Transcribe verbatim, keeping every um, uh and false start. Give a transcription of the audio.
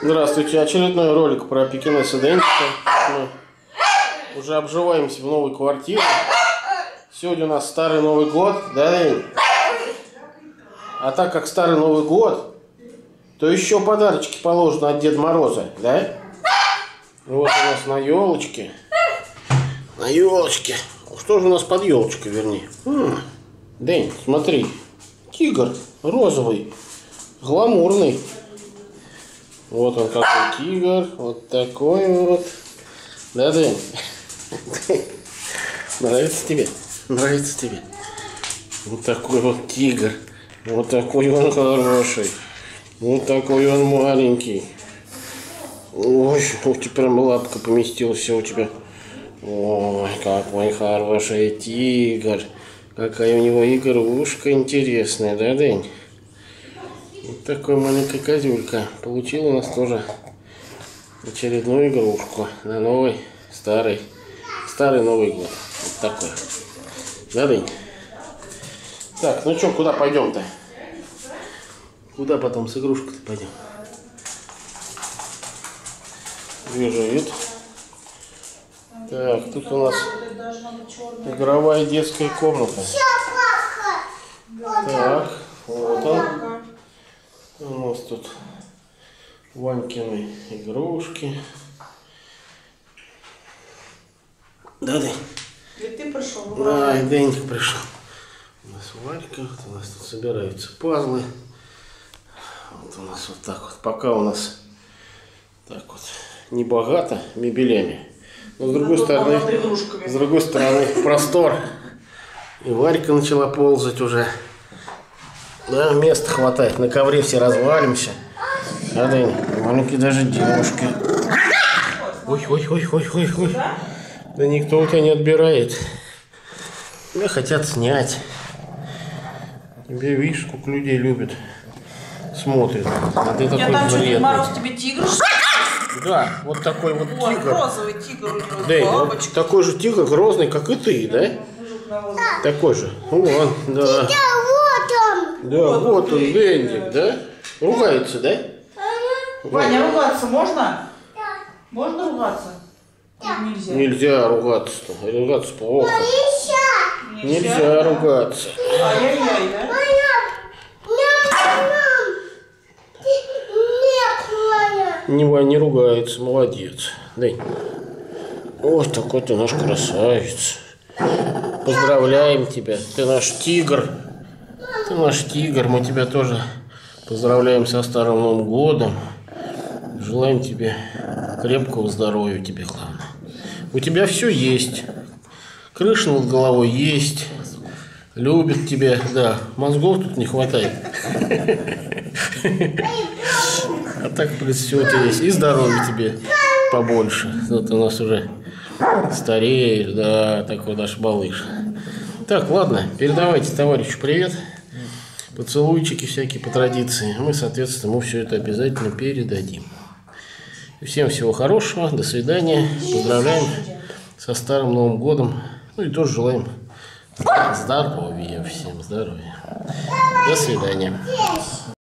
Здравствуйте, очередной ролик про пекинеса Дэнчика. Мы уже обживаемся в новой квартире. Сегодня у нас старый Новый год, да, Дэнь? А так как старый Новый год, то еще подарочки положены от Деда Мороза, да? Вот у нас на елочке. На елочке. Что же у нас под елочкой, вернее? М-м, Дэнь, смотри. Тигр розовый, гламурный. Вот он какой тигр, вот такой вот. Да, Дэнь? Нравится тебе? Нравится тебе? Вот такой вот тигр. Вот такой он хороший. Вот такой он маленький. Ой, у тебя прям лапка поместилась все у тебя. Ой, какой хороший тигр. Какая у него игрушка интересная, да, Дэнь? Вот такой маленькая козюлька. Получил у нас тоже очередную игрушку на новый, старый, старый Новый год. Вот такой. Да, Дэнь? Так, ну что, куда пойдем-то? Куда потом с игрушкой-то пойдем? Лежит. Так, тут у нас игровая детская комната. Так, вот он. У нас тут Ванькины игрушки. Да, Дэнь? И ты пришел? Да, и Дэнька пришел. У нас Ванька, вот у нас тут собираются пазлы. Вот у нас вот так вот. Пока у нас так вот не богато мебелями. Но с другой стороны, с другой стороны простор. И Варька начала ползать уже. Да, места хватает. На ковре все развалимся. Да, Дэнь, маленькие даже девушки. Ой, ой, ой, ой, ой, ой. Да никто у тебя не отбирает. Тебя хотят снять. Тебе, видишь, сколько людей любят. Смотрят. А ты такой Я там что, Дед Мороз вредный. тебе тигр? Да, вот такой вот Ой, тигр. розовый тигр у него. Дэнь, вот такой же тигр грозный, как и ты, да? Такой же. Вон, да. Да, вот, вот он, Дэндик, да? Ругается, да? Ваня, ругаться можно? Да. Можно ругаться? Нельзя. Нельзя ругаться. Ругаться плохо. Нельзя, Нельзя ругаться. Ай-яй-яй, да? Не, не ругается, молодец. Дэнь. Вот такой ты наш красавец. Поздравляем тебя. Ты наш тигр. Ты наш тигр. Мы тебя тоже поздравляем со Старым Новым годом. Желаем тебе крепкого здоровья, тебе главное. У тебя все есть. Крыша над головой есть. Любит тебя. Да, мозгов тут не хватает. А так, в принципе, все у тебя есть. И здоровья тебе побольше. Вот у нас уже стареешь, да, такой наш малыш. Так, ладно, передавайте товарищу привет. Поцелуйчики всякие по традиции. Мы, соответственно, ему все это обязательно передадим. Всем всего хорошего, до свидания. Поздравляем со Старым Новым годом. Ну и тоже желаем здоровья всем, здоровья. До свидания.